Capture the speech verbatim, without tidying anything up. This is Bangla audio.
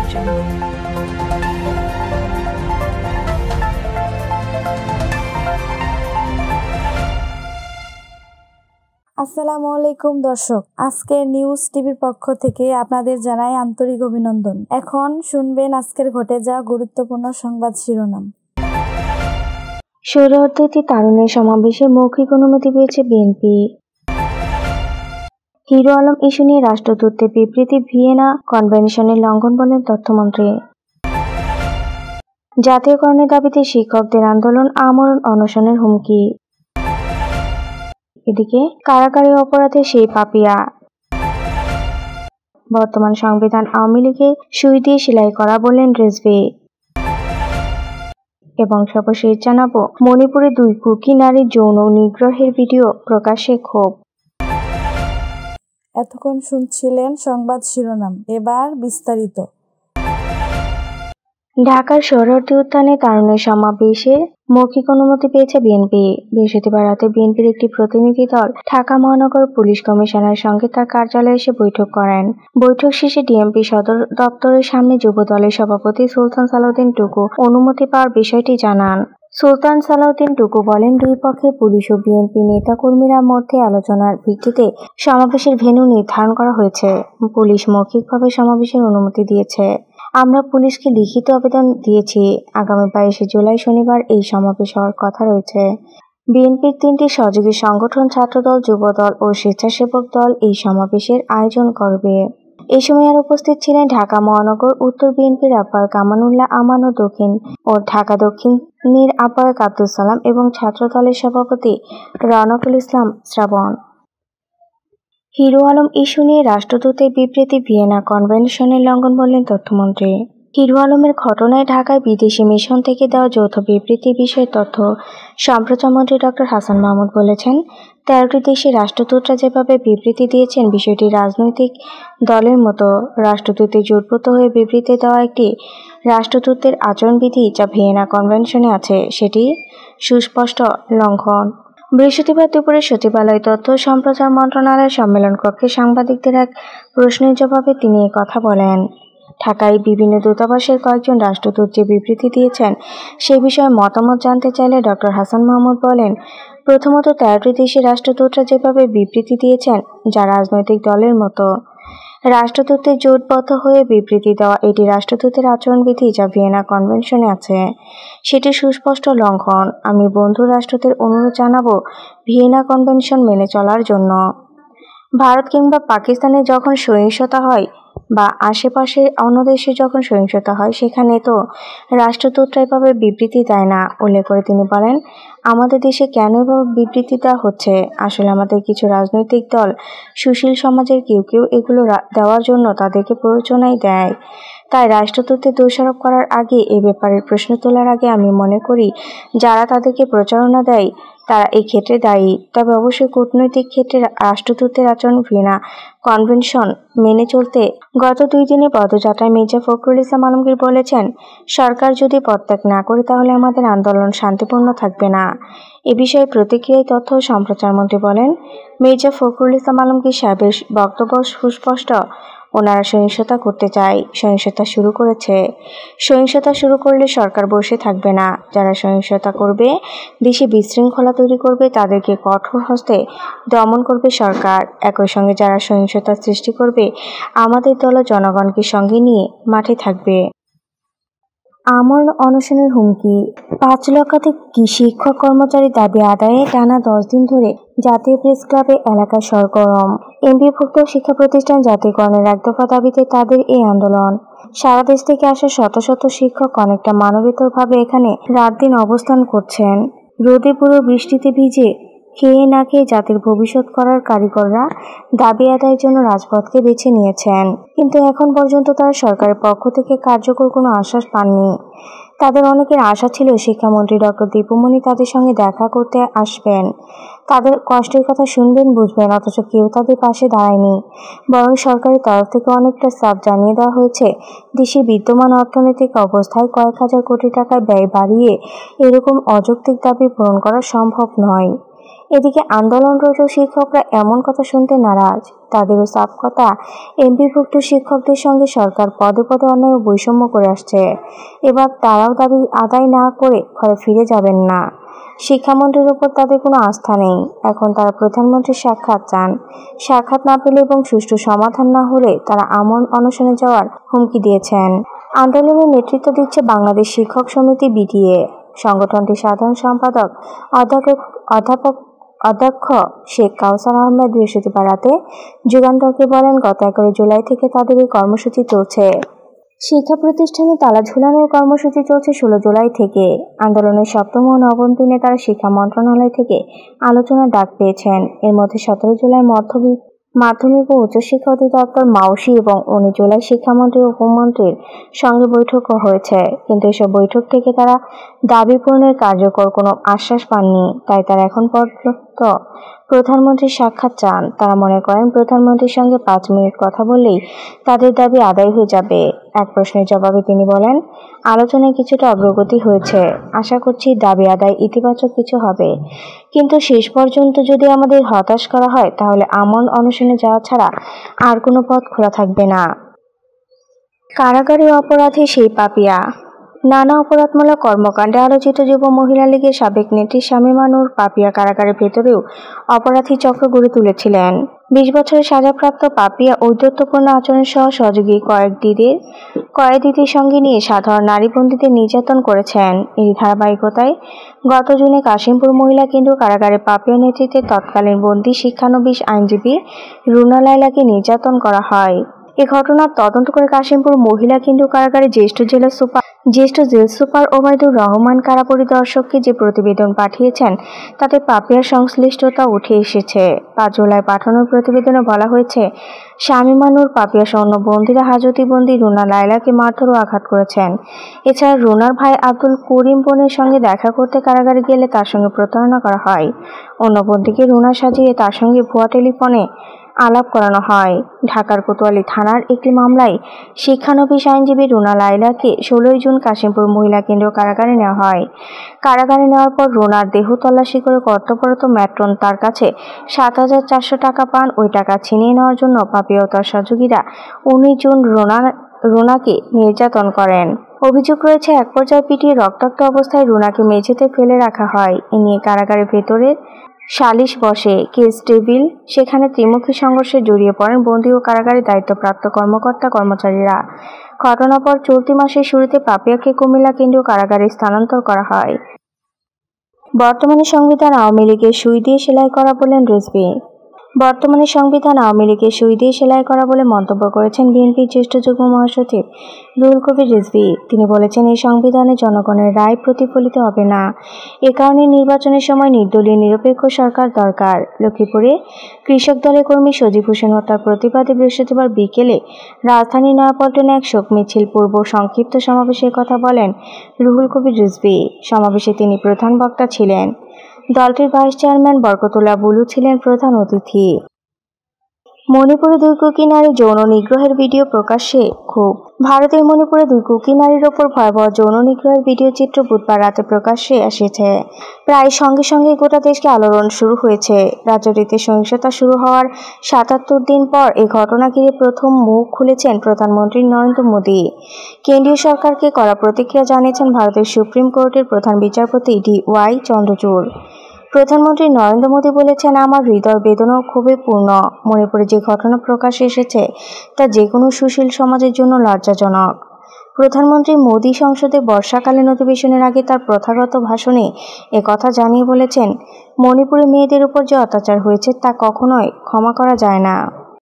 চ্যানেল। আসসালামু আলাইকুম দর্শক, আজকে নিউজ টিভির পক্ষ থেকে আপনাদের জানাই আন্তরিক অভিনন্দন। এখন শুনবেন আজকের ঘটে যাওয়া গুরুত্বপূর্ণ সংবাদ শিরোনাম। শরীয়তী তারুণ্যের সমাবেশে মৌখিক অনুমতি পেয়েছে বিএনপি। হিরো আলম ইস্যু নিয়ে রাষ্ট্রদূতের বিবৃতি ভিয়েনা কনভেনশনের লঙ্ঘন বলেন তথ্যমন্ত্রী। জাতীয়করণের দাবিতে শিক্ষকদের আন্দোলন, আমরণ অনশনের হুমকি। এদিকে কারাগারে অপরাধে সেই পাপিয়া। বর্তমান সংবিধান আওয়ামী লীগের সুই দিয়ে সেলাই করা বললেন রেজভি। এবং সর্বশেষ জানাবো, মণিপুরে দুই কুকি নারীর যৌন নিগ্রহের ভিডিও প্রকাশ্যে ক্ষোভ। এতক্ষণ শুনছিলেন সংবাদ শিরোনাম, এবার বিস্তারিত। ঢাকার সোহরাওয়ার্দী উদ্যানে তারুণ্যের সমাবেশে মৌখিক অনুমতি পেয়েছে বিএনপি। বৃহস্পতিবার রাতে বিএনপির একটি প্রতিনিধি দল ঢাকা মহানগর পুলিশ কমিশনারের সঙ্গে তার কার্যালয়ে এসে বৈঠক করেন। বৈঠক শেষে ডিএমপি সদর দপ্তরের সামনে যুব দলের সভাপতি সুলতান সালাউদ্দিন টুকু অনুমতি পাওয়ার বিষয়টি জানান। সুলতান সালাউদ্দিন টুকু বলেন, দুই পক্ষের পুলিশ ও বিএনপি নেতাকর্মীরা মধ্যে আলোচনার ভিত্তিতে সমাবেশের ভেন্যু নির্ধারণ করা হয়েছে। পুলিশ মৌখিকভাবে সমাবেশের অনুমতি দিয়েছে। আমরা পুলিশকে লিখিত আবেদন দিয়েছি। আগামী বাইশে জুলাই শনিবার এই সমাবেশ হওয়ার কথা রয়েছে। বিএনপির তিনটি সহযোগী সংগঠন ছাত্রদল, যুবদল ও স্বেচ্ছাসেবক দল এই সমাবেশের আয়োজন করবে। এই সময় আর উপস্থিত ছিলেন ঢাকা মহানগর উত্তর বিএনপির আহ্বায়ক আমানুল্লাহ আমান ও দক্ষিণ ও ঢাকা দক্ষিণের আহ্বায়ক আব্দুল সালাম এবং ছাত্রদলের সভাপতি রওনকুল ইসলাম শ্রাবণ। হিরো আলম ইস্যু নিয়ে রাষ্ট্রদূতের বিবৃতি ভিয়েনা কনভেনশনের লঙ্ঘন বললেন তথ্যমন্ত্রী। হিরো আলমের ঘটনায় ঢাকায় বিদেশি মিশন থেকে দেওয়া যৌথ বিবৃতির বিষয়ে তথ্য সম্প্রচারমন্ত্রী ডক্টর হাসান মাহমুদ বলেছেন, তেরোটি দেশের রাষ্ট্রদূতরা যেভাবে বিবৃতি দিয়েছেন বিষয়টি রাজনৈতিক দলের মতো। রাষ্ট্রদূতের জোটবদ্ধ হয়ে বিবৃতি দেওয়া একটি রাষ্ট্রদূতের আচরণবিধি যা ভিয়েনা কনভেনশনে আছে, সেটি সুস্পষ্ট লঙ্ঘন। বৃহস্পতিবার দুপুরে সচিবালয় তথ্য সম্প্রচার মন্ত্রণালয়ের সম্মেলন কক্ষে সাংবাদিকদের এক প্রশ্নের জবাবে তিনি এ কথা বলেন। ঢাকায় বিভিন্ন দূতাবাসের কয়েকজন রাষ্ট্রদূত যে বিবৃতি দিয়েছেন সে বিষয়ে মতামত জানতে চাইলে ডক্টর হাসান মাহমুদ বলেন, প্রথমত তেরোটি দেশের রাষ্ট্রদূতরা যেভাবে বিবৃতি দিয়েছেন যা রাজনৈতিক দলের মতো। রাষ্ট্রদূতের জোটবদ্ধ হয়ে বিবৃতি দেওয়া এটি রাষ্ট্রদূতের আচরণবিধি যা ভিয়েনা কনভেনশনে আছে, সেটি সুস্পষ্ট লঙ্ঘন। আমি বন্ধু রাষ্ট্রদের অনুরোধ জানাবো ভিয়েনা কনভেনশন মেনে চলার জন্য। ভারত কিংবা পাকিস্তানে যখন সহিংসতা হয় বা আশেপাশে অন্য দেশে যখন সহিংসতা হয় সেখানে তো রাষ্ট্রদূতরা এভাবে বিবৃতি দেয় না। উল্লেখ করে তিনি বলেন, আমাদের দেশে কেন এভাবে বিবৃতি দেওয়া হচ্ছে? আসলে আমাদের কিছু রাজনৈতিক দল সুশীল সমাজের কেউ কেউ এগুলো দেওয়ার জন্য তাদেরকে প্ররোচনাই দেয়। তাই রাষ্ট্রদূতের দোষারোপ করার আগে এ ব্যাপারে প্রশ্ন তোলার আগে আমি মনে করি যারা তাদেরকে প্রচারণা দেয় তারা এই ক্ষেত্রে দায়ী। তবে অবশ্যই কূটনৈতিক ক্ষেত্রে রাষ্ট্রদূতের আচরণ ভিয়েনা কনভেনশন মেনে চলতে। গত দুই দিনে পদযাত্রায় মির্জা ফখরুল ইসলাম আলমগীর বলেছেন, সরকার যদি পদত্যাগ না করে তাহলে আমাদের আন্দোলন শান্তিপূর্ণ থাকবে না। এ বিষয়ে প্রতিক্রিয়ায় তথ্য ও সম্প্রচারমন্ত্রী বলেন, মির্জা ফখরুল ইসলাম আলমগীর সাহেবের বক্তব্য সুস্পষ্ট। ওনারা সহিংসতা করতে চায়, সহিংসতা শুরু করেছে। সহিংসতা শুরু করলে সরকার বসে থাকবে না। যারা সহিংসতা করবে, দেশে বিশৃঙ্খলা তৈরি করবে, তাদেরকে কঠোর হস্তে দমন করবে সরকার। একই সঙ্গে যারা সহিংসতা সৃষ্টি করবে আমাদের দল জনগণকে সঙ্গে নিয়ে মাঠে থাকবে। আমরণ অনশনের হুমকি। পাঁচ লক্ষাধিক শিক্ষক কর্মচারী দাবি আদায়ে টানা দশ দিন ধরে জাতীয় প্রেস ক্লাবে এলাকা সরগরম। এমপিভুক্ত শিক্ষা প্রতিষ্ঠান জাতীয়করণের এক দফা দাবিতে তাদের এই আন্দোলন। সারা দেশ থেকে আসা শত শত শিক্ষক অনেকটা মানবেতরভাবে এখানে রাত দিন অবস্থান করছেন। রোদে পুরো বৃষ্টিতে ভিজে খেয়ে না খেয়ে জাতির ভবিষ্যৎ করার কারিগররা দাবি আদায়ের জন্য রাজপথকে বেছে নিয়েছেন। কিন্তু এখন পর্যন্ত তারা সরকারের পক্ষ থেকে কার্যকর কোনো আশ্বাস পাননি। তাদের অনেকের আশা ছিল শিক্ষামন্ত্রী ডক্টর দীপুমণি তাদের সঙ্গে দেখা করতে আসবেন, তাদের কষ্টের কথা শুনবেন, বুঝবেন, অথচ কেউ তাদের পাশে দাঁড়ায়নি। বরং সরকারের তরফ থেকে অনেকটা চাপ জানিয়ে দেওয়া হয়েছে। দেশের বিদ্যমান অর্থনৈতিক অবস্থায় কয়েক হাজার কোটি টাকা ব্যয় বাড়িয়ে এরকম অযৌক্তিক দাবি পূরণ করা সম্ভব নয়। এদিকে আন্দোলনরত শিক্ষকরা এমন কথা শুনতে নারাজ। তাদেরও সাফ কথা, এমপিভুক্ত শিক্ষকদের সঙ্গে সরকার পদে পদে অন্যায় ও বৈষম্য করে আসছে। এবার তারাও দাবি আদায় না করে ঘরে ফিরে যাবেন না। শিক্ষামন্ত্রীর ওপর তাদের কোনো আস্থা নেই। এখন তারা প্রধানমন্ত্রীর সাক্ষাৎ চান। সাক্ষাৎ না পেলে এবং সুষ্ঠু সমাধান না হলে তারা আমরণ অনশনে যাওয়ার হুমকি দিয়েছেন। আন্দোলনের নেতৃত্ব দিচ্ছে বাংলাদেশ শিক্ষক সমিতি বিটিএ। সংগঠনটির সাধারণ সম্পাদক অধ্যাপক অধ্যাপক অধ্যক্ষ শেখ কাউসার আহমেদ বৃহস্পতিবার রাতে যুগান্তরকে বলেন, গত এগারোই জুলাই থেকে তাদের এই কর্মসূচি চলছে। শিক্ষা প্রতিষ্ঠানে তালা ঝুলানোর কর্মসূচি চলছে ষোলো জুলাই থেকে। আন্দোলনের সপ্তম ও নবম দিনে তারা শিক্ষা মন্ত্রণালয় থেকে আলোচনার ডাক পেয়েছেন। এর মধ্যে সতেরো জুলাই মাধ্যমিক মাধ্যমিক ও উচ্চশিক্ষা অধিদপ্তর মাউসি এবং উনিশ জুলাই শিক্ষামন্ত্রী ও উপমন্ত্রীর সঙ্গে বৈঠকও হয়েছে। কিন্তু এসব বৈঠক থেকে তারা দাবি পূরণের কার্যকর কোনো আশ্বাস পাননি। তাই তারা এখন পর্যন্ত প্রধানমন্ত্রীর সাক্ষাৎ চান। তারা মনে করেন, প্রধানমন্ত্রীর সঙ্গে পাঁচ মিনিট কথা বললেই তাদের দাবি আদায় হয়ে যাবে। এক প্রশ্নের জবাবে তিনি বলেন, আলোচনায় কিছুটা অগ্রগতি হয়েছে। আশা করছি দাবি আদায় ইতিবাচক কিছু হবে। কিন্তু শেষ পর্যন্ত যদি আমাদের হতাশ করা হয় তাহলে আমরণ অনশনে যাওয়া ছাড়া আর কোনো পথ খোলা থাকবে না। কারাগারে অপরাধী সেই পাপিয়া। নানা অপরাধমূলক কর্মকাণ্ডে আলোচিত যুব মহিলা লীগের সাবেক নেত্রী শামীমা নূর পাপিয়া কারাগারের ভেতরেও অপরাধী চক্র গড়ে তুলেছিলেন। বিশ বছরের সাজাপ্রাপ্ত পাপিয়া ঔদ্ধত্যপূর্ণ আচরণ সহ সহযোগী কয়েকদিদের কয়েদিদের সঙ্গে নিয়ে সাধারণ নারী বন্দীদের নির্যাতন করেছেন। এই ধারাবাহিকতায় গত জুনে কাশিমপুর মহিলা কেন্দ্র কারাগারে পাপিয়া নেতৃত্বে তৎকালীন বন্দী শিক্ষানবিশ আইনজীবী রুনা লায়লাকে নির্যাতন করা হয়। এ ঘটনার তদন্ত করে কাশিমপুর মহিলা কেন্দ্র কারাগারে জ্যেষ্ঠ জেলা সুপার জ্যেষ্ঠ জেল সুপার ওবায়দুর রহমান কারা পরিদর্শককে যে প্রতিবেদন পাঠিয়েছেন তাতে পাপিয়ার সংশ্লিষ্টতা উঠে এসেছে। পাঁচ জুলাই পাঠানোর প্রতিবেদনে বলা হয়েছে, শামীমা নূর পাপিয়া সহ অন্য বন্দীরা হাজতবন্দি রুনা লায়লাকে মারধর ও আঘাত করেছেন। এছাড়া রুনার ভাই আব্দুল করিম বোনের সঙ্গে দেখা করতে কারাগারে গেলে তার সঙ্গে প্রতারণা করা হয়। অন্য বন্দীকে রুনা সাজিয়ে তার সঙ্গে ভুয়া টেলিফোনে আলাপ করানো হয়। ঢাকার কোতোয়ালি থানার একটি মামলায় শিক্ষানবিশ আইনজীবী রুনা লায়লাকে ষোলোই জুন কাশিমপুর মহিলা কেন্দ্র কারাগারে নেওয়া হয়। কারাগারে নেওয়ার পর রুনার দেহ তল্লাশি করে কর্তব্যরত ম্যাট্রন তার কাছে সাত হাজার চারশো টাকা পান। ওই টাকা ছিনিয়ে নেওয়ার জন্য পাপিয়া ও তার সহযোগীরা উনিশ জুন রুনা রুনাকে নির্যাতন করেন। অভিযোগ রয়েছে, এক পর্যায়ে পিটিয়ে রক্তাক্ত অবস্থায় রুনাকে মেঝেতে ফেলে রাখা হয়। এ নিয়ে কারাগারের ভেতরের সালিশ বসে, কেস টেবিল। সেখানে ত্রিমুখী সংঘর্ষে জড়িয়ে পড়েন বন্দী ও কারাগারে দায়িত্বপ্রাপ্ত কর্মকর্তা কর্মচারীরা। ঘটনার পর চলতি মাসের শুরুতে পাপিয়াকে কুমিল্লা কেন্দ্রীয় কারাগারে স্থানান্তর করা হয়। বর্তমানে সংবিধান আওয়ামী লীগের সুই দিয়ে সেলাই করা বলেন রিজভী। বর্তমানে সংবিধান আওয়ামী লীগের সুই দিয়ে সেলাই করা বলে মন্তব্য করেছেন বিএনপির জ্যেষ্ঠ যুগ্ম মহাসচিব রুহুল কবির রিজভী। তিনি বলেছেন, এই সংবিধানে জনগণের রায় প্রতিফলিত হবে না। এ কারণে নির্বাচনের সময় নির্দলীয় নিরপেক্ষ সরকার দরকার। লক্ষ্মীপুরে কৃষক দলের কর্মী সজীব হোসেন হত্যার প্রতিবাদে বৃহস্পতিবার বিকেলে রাজধানী নয়াপল্টনে এক শোক মিছিল পূর্ব সংক্ষিপ্ত সমাবেশের কথা বলেন রুহুল কবির রিজভী। সমাবেশে তিনি প্রধান বক্তা ছিলেন। দলটির ভাইস চেয়ারম্যান বরকতুল্লাহ বুলু ছিলেন প্রধান অতিথি। মণিপুরে দুই কুকি নারী যৌন নিগ্রহের ভিডিও প্রকাশ্যে ক্ষোভ। ভারতের মণিপুরে দুই কুকি নারীর ওপর ভয়াবহ যৌন নিগ্রহের ভিডিও চিত্র বুধবার রাতে প্রকাশ্যে এসেছে। প্রায় সঙ্গে সঙ্গে গোটা দেশকে আলোড়ন শুরু হয়েছে। রাজ্যটিতে সহিংসতা শুরু হওয়ার সাতাত্তর দিন পর এই ঘটনা ঘিরে প্রথম মুখ খুলেছেন প্রধানমন্ত্রী নরেন্দ্র মোদী। কেন্দ্রীয় সরকারকে কড়া প্রতিক্রিয়া জানিয়েছেন ভারতের সুপ্রিম কোর্টের প্রধান বিচারপতি ডি ওয়াই চন্দ্রচূড়। প্রধানমন্ত্রী নরেন্দ্র মোদী বলেছেন, আমার হৃদয় বেদনা খুবই পূর্ণ। মণিপুরে যে ঘটনা প্রকাশ্যে এসেছে তা যে কোনো সুশীল সমাজের জন্য লজ্জাজনক। প্রধানমন্ত্রী মোদী সংসদে বর্ষাকালীন অধিবেশনের আগে তার প্রথাগত ভাষণে একথা জানিয়ে বলেছেন, মণিপুরে মেয়েদের উপর যে অত্যাচার হয়েছে তা কখনোই ক্ষমা করা যায় না।